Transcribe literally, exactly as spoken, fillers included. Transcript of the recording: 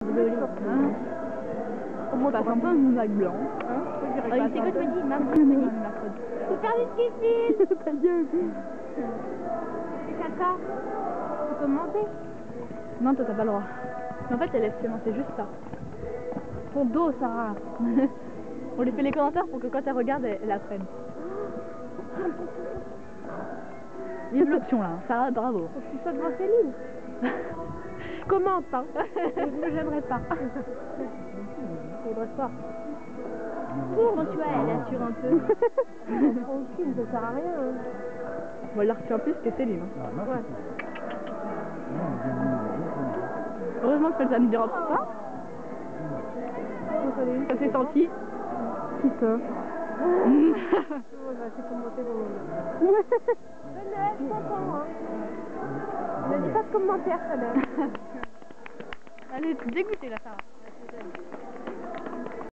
Hein? On passe un peu un lac blanc. Hein? Ah, c'est quoi tu m'as dit? Maman, tu m'as dit. Faut faire des skis. Ta gueule. C'est caca. Tu peux monter? Non, toi t'as pas le droit. Mais en fait, elle laisse seulement, c'est juste ça. Ton dos, Sarah. On lui fait les commentaires pour que quand elle regarde, elle, elle apprenne. Vive l'option là, Sarah, bravo. Tu sautes devant Céline. Commente, hein. Je j'aimerais pas. Je voudrais pas. Quand tu vois, elle assure un peu. Tranquille, ça sert à rien. Hein. Bon, elle la retient plus que Céline. Hein. Ouais. Heureusement que ça ne dérange pas. Ça s'est senti. Qui ça? On va essayer de commenter dans le moment. Je t'entends, hein. Ne dis pas de commentaires, ça donne. Allez, tu es dégoûtée là, Sarah.